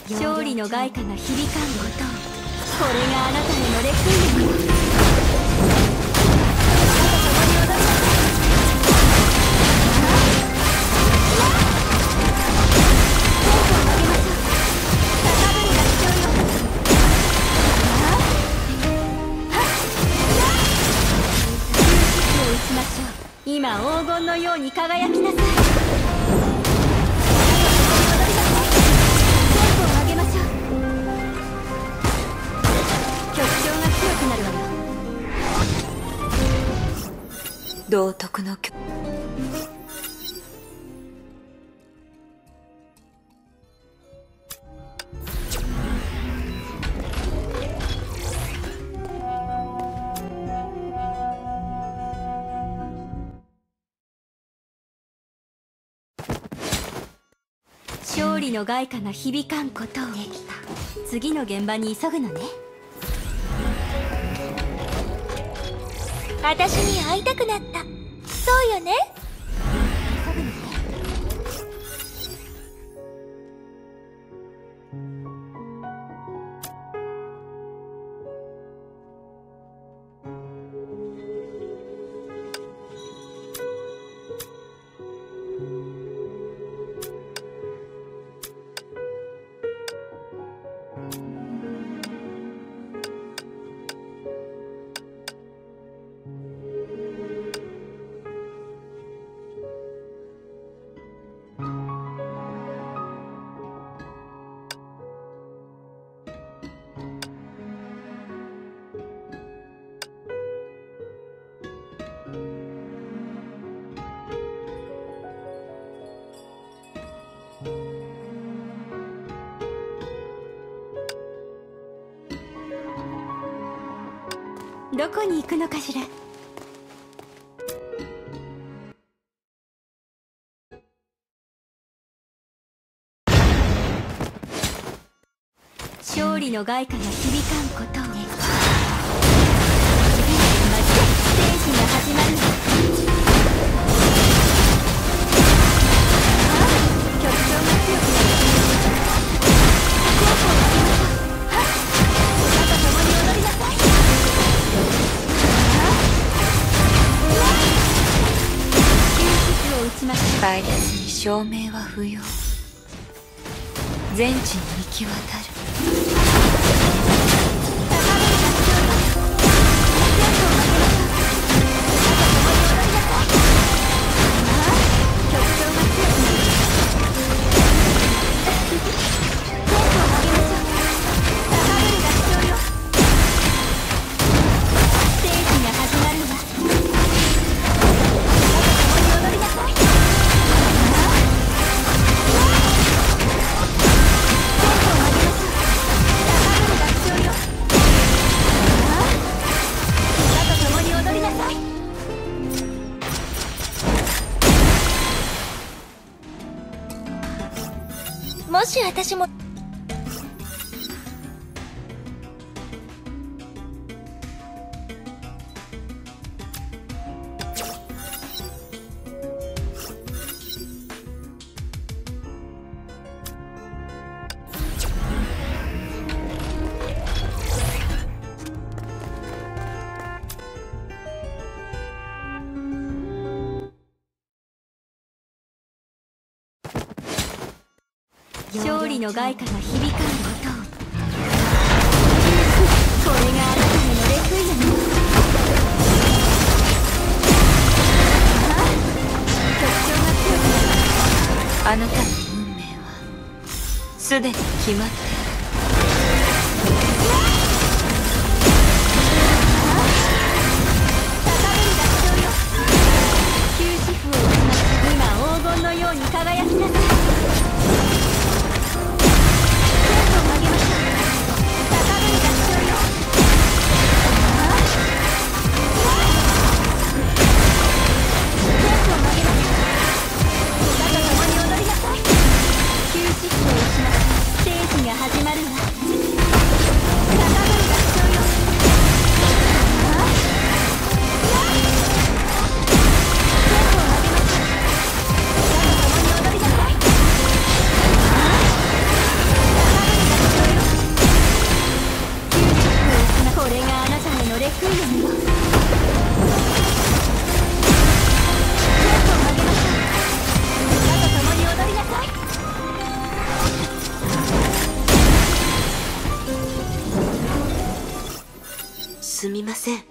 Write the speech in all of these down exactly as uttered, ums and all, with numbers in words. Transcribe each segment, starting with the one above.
勝利の凱歌が響かんこと、これがあなたへのレクイエム。今黄金のように輝きなさい。テンポを上げましょう。曲調が強くなるわよ。 道徳の曲。 勝利の凱歌が響かんことを、次の現場に急ぐのね。 私に会いたくなった。そうよね。 急ぐのね。どこに行くのかしら。勝利の凱歌が響かんことを、まずステージが始まる。曲調が強くなる。テンポを上げましょう。歌と共に踊りなさい。 隊列に証明は不要。全地に行き渡る。 もし私も勝利の凱歌が響かんことを、これがあなたへのレクイエム。曲調が強くなる。 あなたの運命はすでに決まっている。休止符を打ちます。今黄金のように輝きなさい。ステージが始すみません。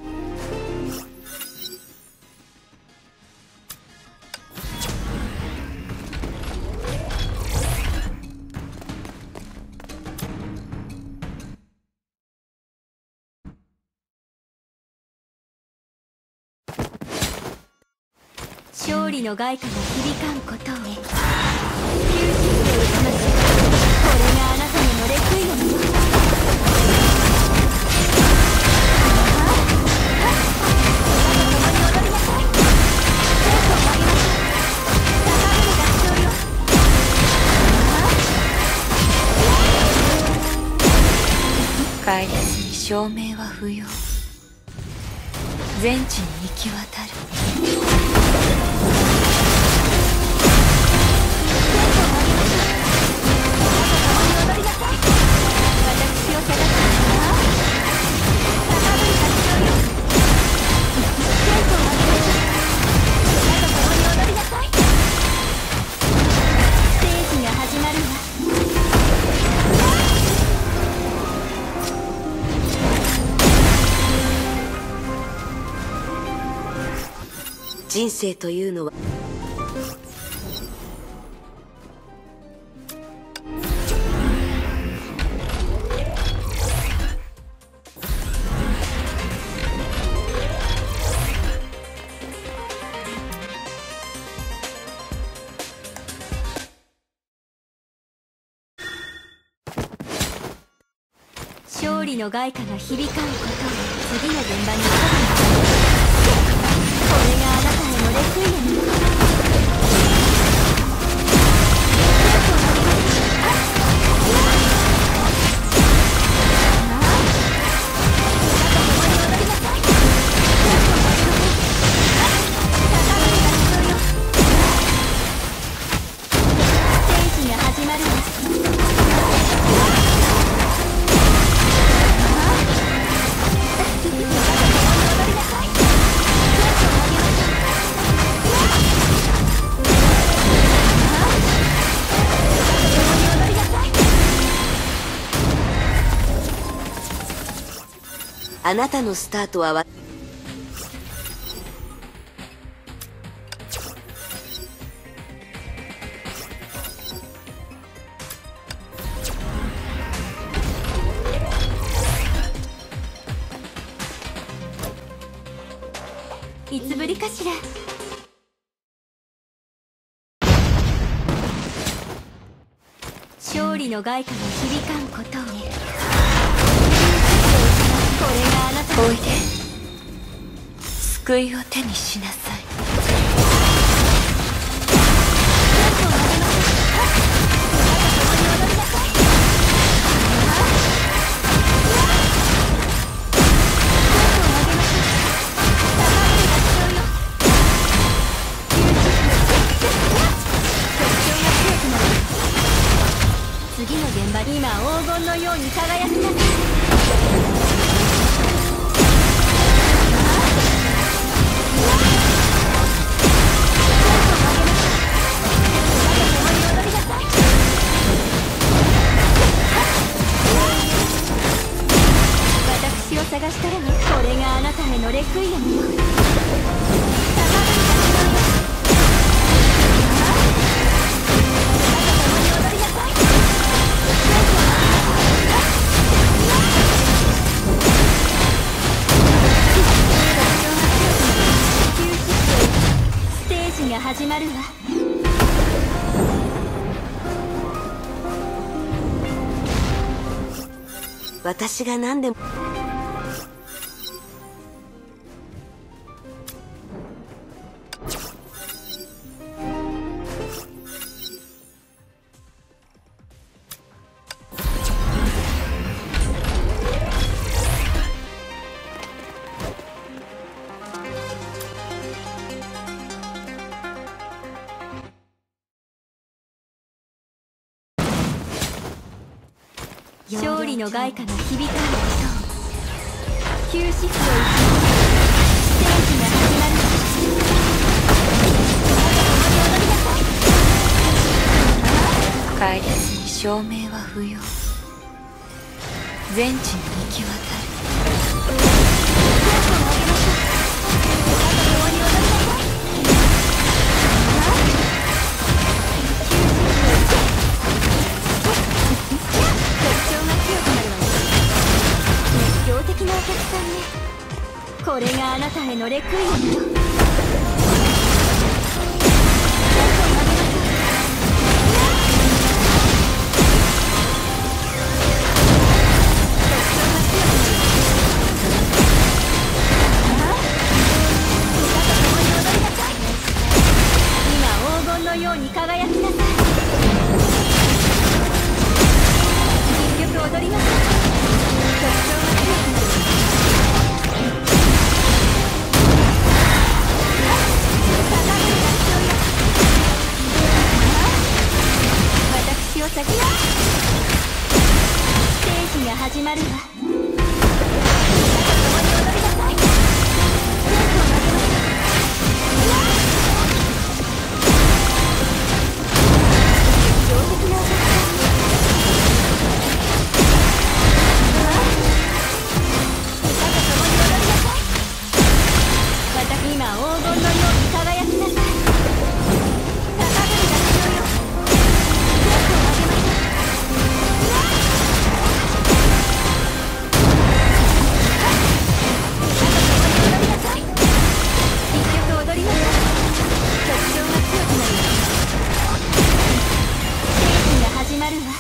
勝利の外貨が響かんことをね。休止を打ちましょう。これがあなたのレクイエムよ。 帰らずに証明は不要。全地に行き渡る。 人生というのは勝利の外貨が響かんことを次の現場に行く。これがあなたへのレクイエム。ステージが始まるわ。 あなたのスタートはわいつぶりかしら。勝利の外貨が響かんことをね。これがあなたの。 おいで。救いを手にしなさい。 次の現場、今黄金のように輝きなさい。私を探したらね。これがあなたへのレクイエムよ。ステージが始まるわ。 私が何でも勝利の外貨が響かんことを。休止符を打ちます。ステージが始まる。 帰らずに証明は不要。全地に行き渡る。 客さんね。これがあなたへのレクイエムよ。今黄金のように輝きなさい。一曲踊りましょう。曲調が強くなる。私を先よ。ステージが始まるわ。共に踊りなさい。上出来なお客さん。今黄金のように輝きなさい。高ぶる合唱よ。手を上げましょう。踊りなさい。一曲踊りましょう。曲調が強くなります。ステージが始まるわ。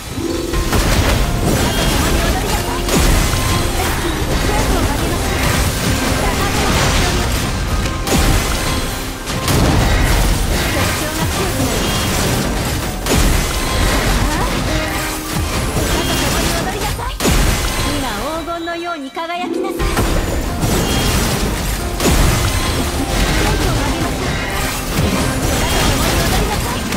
共に踊りなさい。手を上げましょう。高ぶる合唱よ。今黄金のように輝きなさい。手を上げましょう。踊りなさい。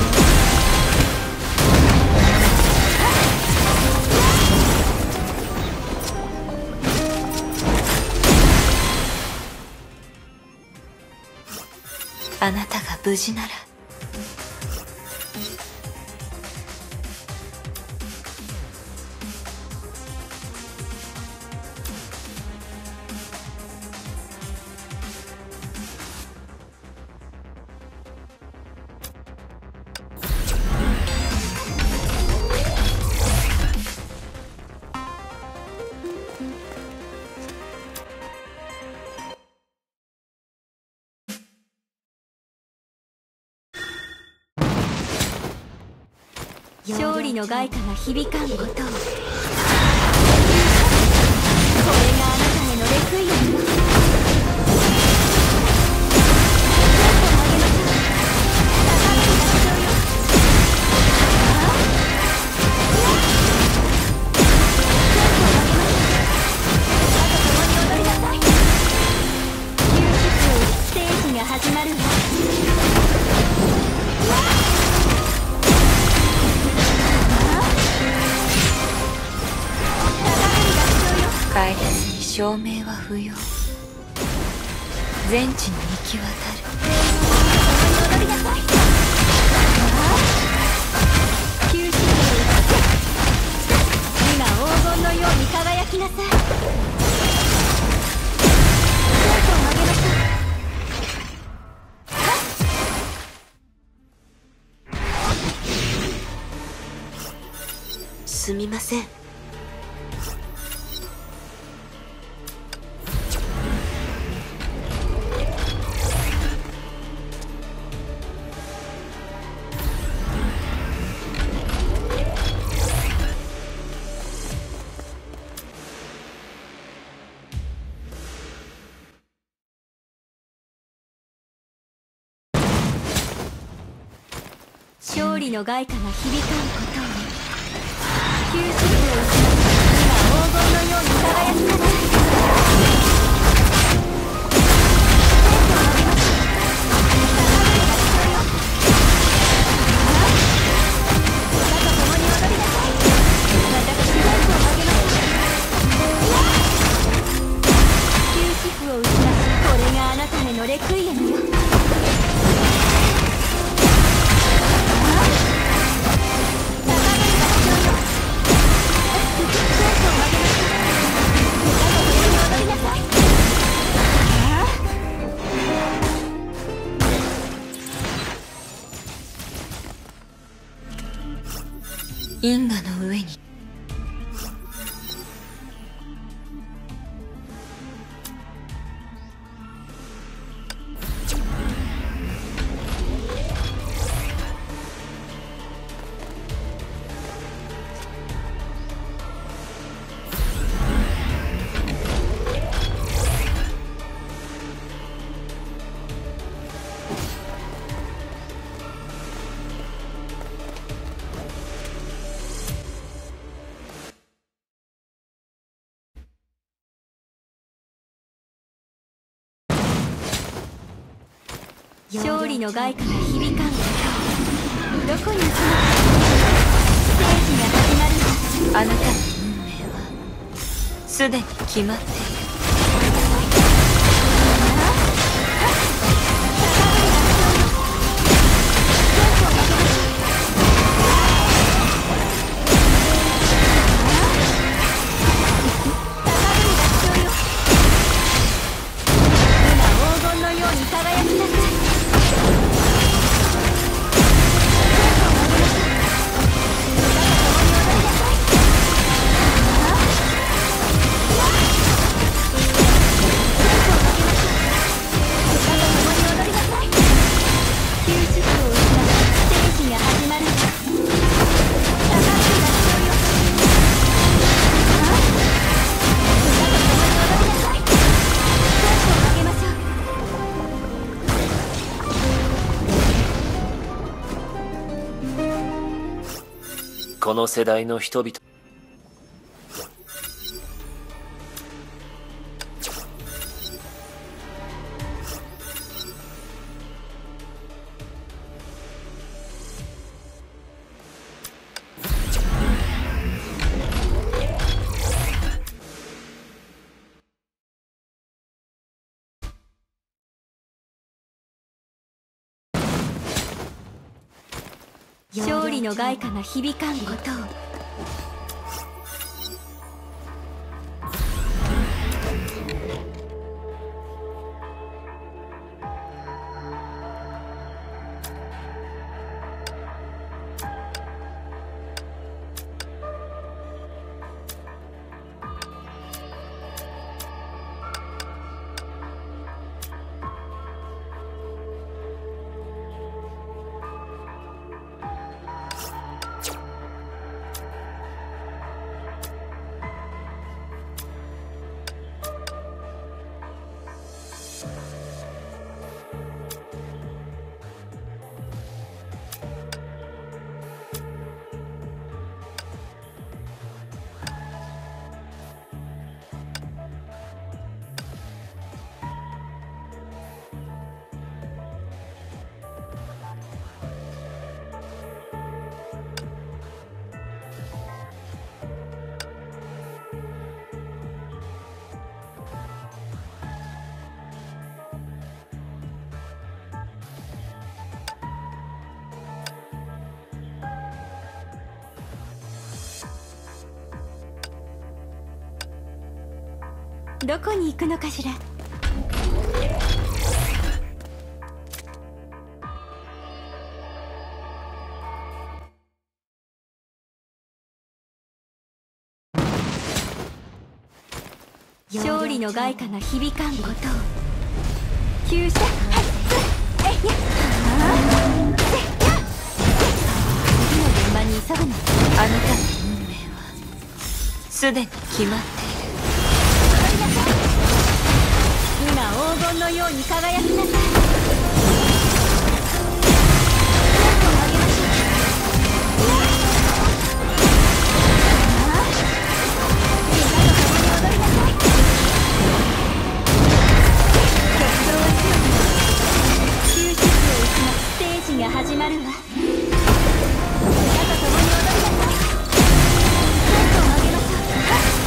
あなたが無事なら。 勝利の凱歌が響かんことを。これがあなたへのレクイエムよ。ステージが始まるわ。 帰らずに証明は不要。全地に行き渡る。 踊りなさい。九州の今黄金のように輝きなさい。手を上げましょう。すみません。 勝利の凱歌が響かんことをね。九州を打ち今黄金のように輝きなさい。レクイエムよ。 因果の上に勝利の凱歌が響かんことどこに行くのか。ステージが始まるわ。 あなたの運命はすでに決まっている。 この世代の人々、 勝利の凱歌が響かんことを。どこに行くのかしら。勝利の凱歌が響かんことを。急車えいや次の現場に急ぐの。 あなたの運命はすでに決まっている。 今黄金のように輝きなさい。始まるわ。歌と共に踊りなさい。テンポを上げましょう。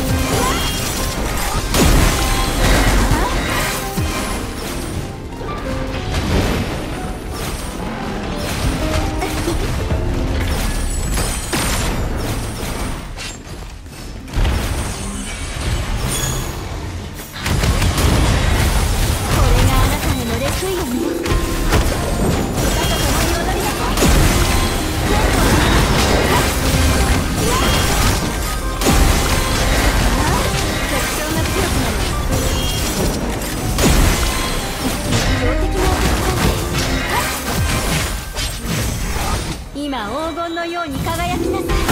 これがあなたへのレクイエムよ。今黄金のように輝きなさい。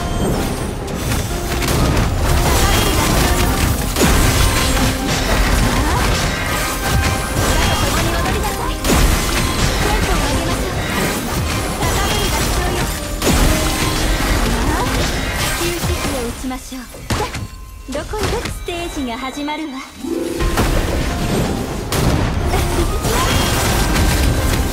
しましょう。どこにステージが始まるわ。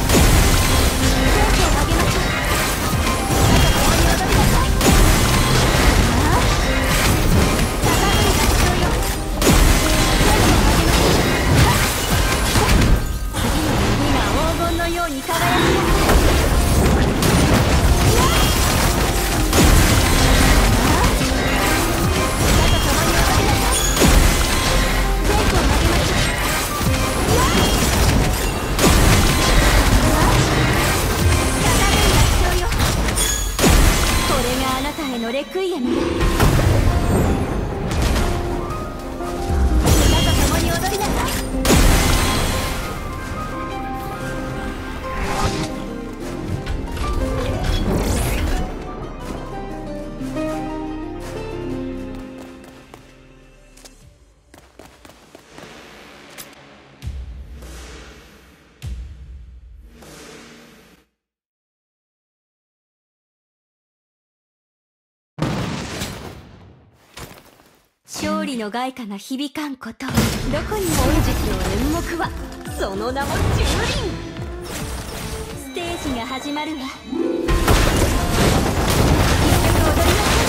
のレクイエムよ。皆と共に踊りなさい。勝利の凱歌が響かんことを、どこにも本日の演目はその名も蹂躙。ステージが始まるわ。一曲踊りましょう。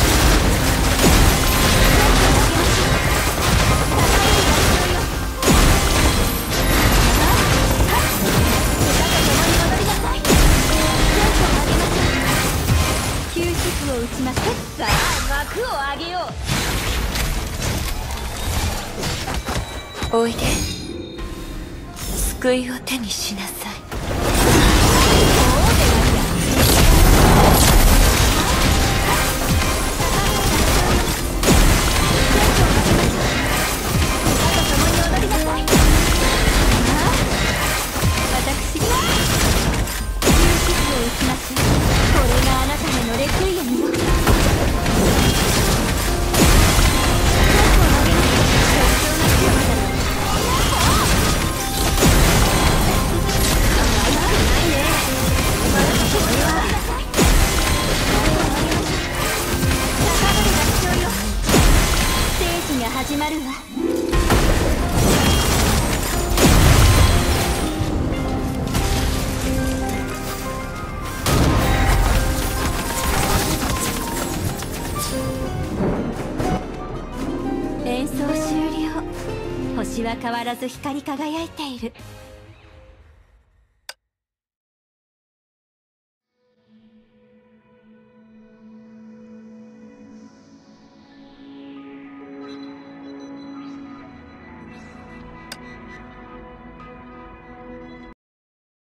休止符を打ちましょう。さあ幕を上げよう。 おいで、救いを手にしなさい。 私が休止符を打ちます。これがあなたへのレクイエムよ。始まるわ。演奏終了。星は変わらず光り輝いている。